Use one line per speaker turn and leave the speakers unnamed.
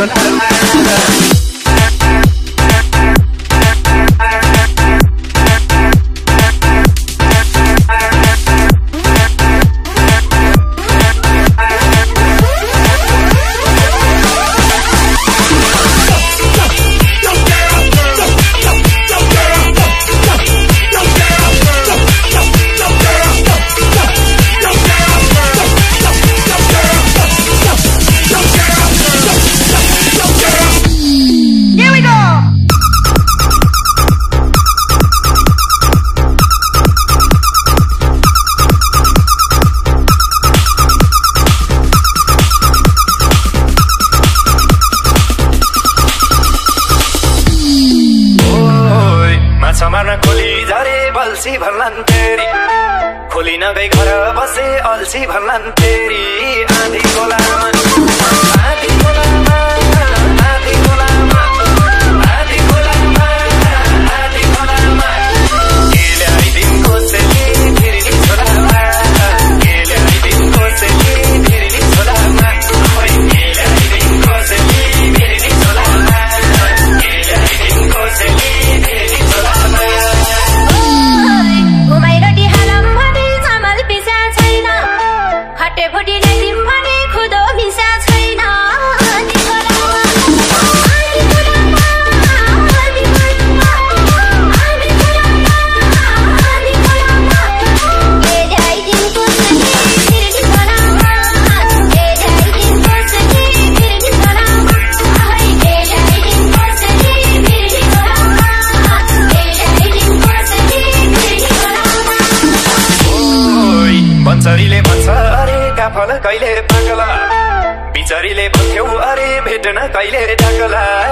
अल्छी भन्लान् तेरी खोली नगई घर बसे अल्छी भन्लान् तेरी आधी खोलामा आधी खोलामा आधी खोलामा आधी खोलामा आधी खोलामा केले आइदिन कोसेली फेरि नि छोलामा केले आइदिन कोसेली फेरि नि छोलामा ओइ केले आइदिन कोसेली फेरि नि छोलामा केले आइदिन कोसेली फेरि नि छोलामा बन्चरीले भन्छ अरे काफल कहिले पाकला बिचरीले भन्थ्यौ अरे भेट्न कहिले डाकला